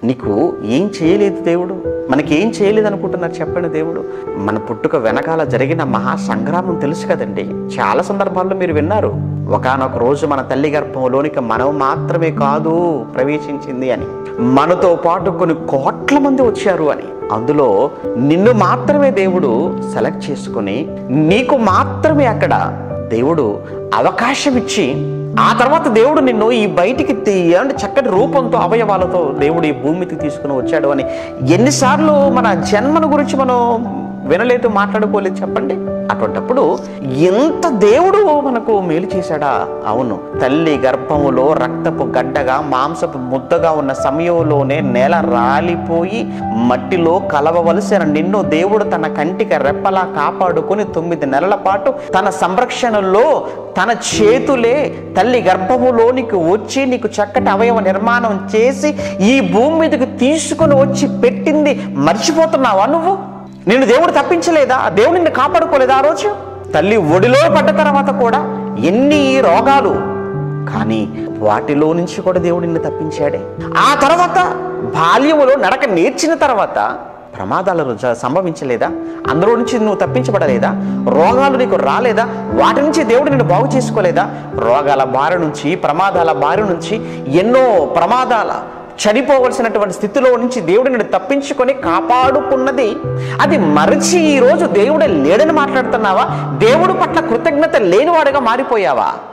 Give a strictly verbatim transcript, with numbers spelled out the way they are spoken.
నీకు ఏం చేయలేదు దేవుడు, మనకి ఏం చేయలేదు అనుకుంటున్నారు చెప్పండి. దేవుడు మన పుట్టుక వెనకాల జరిగిన మహా సంగ్రామం తెలుసు కదండి. చాలా సందర్భాల్లో మీరు విన్నారు, ఒకానొక రోజు మన తల్లి గర్భంలోనికి మనం మాత్రమే కాదు ప్రవేశించింది అని, మనతో పాటు కొన్ని కోట్ల మంది వచ్చారు అని. అందులో నిన్ను మాత్రమే దేవుడు సెలెక్ట్ చేసుకుని నీకు మాత్రమే అక్కడ దేవుడు అవకాశం ఇచ్చి, ఆ తర్వాత దేవుడు నిన్ను ఈ బయటికి అంటే చక్కటి రూపంతో అవయవాలతో దేవుడు ఈ భూమికి తీసుకుని వచ్చాడు అని ఎన్నిసార్లు మన జన్మను గురించి మనం వినలేదు, మాట్లాడుకోలేదు చెప్పండి. అటువంటప్పుడు ఎంత దేవుడు మనకు మేలు చేశాడా? అవును, తల్లి గర్భములో రక్తపు గడ్డగా మాంసపు ముద్దగా ఉన్న సమయంలోనే నేల రాలిపోయి మట్టిలో కలవవలసిన నిన్ను దేవుడు తన కంటికి రెప్పలా కాపాడుకుని తొమ్మిది నెలల పాటు తన సంరక్షణలో తన చేతులే తల్లి గర్భములోనికి వచ్చి నీకు చక్కటి అవయవ నిర్మాణం చేసి ఈ భూమి మీదకి తీసుకుని వచ్చి పెట్టింది మర్చిపోతున్నావా నువ్వు? నిన్ను దేవుడు తప్పించలేదా? దేవుడు నిన్ను కాపాడుకోలేదా? ఆ రోజు తల్లి ఒడిలో పడ్డ తర్వాత కూడా ఎన్ని రోగాలు, కానీ వాటిలో నుంచి కూడా దేవుడు నిన్ను తప్పించాడే. ఆ తర్వాత బాల్యములో నడక నేర్చిన తర్వాత ప్రమాదాలు సంభవించలేదా? అందులో నుంచి నువ్వు తప్పించబడలేదా? రోగాలు నీకు రాలేదా? వాటి నుంచి దేవుడు నిన్ను బాగు చేసుకోలేదా? రోగాల బారి నుంచి, ప్రమాదాల బారి నుంచి, ఎన్నో ప్రమాదాల చనిపోవలసినటువంటి స్థితిలో నుంచి దేవుడు నిన్ను తప్పించుకొని కాపాడుకున్నది అది మరచి ఈరోజు దేవుడే లేడని మాట్లాడుతున్నావా? దేవుడు పట్ల కృతజ్ఞత లేనివాడుగా మారిపోయావా?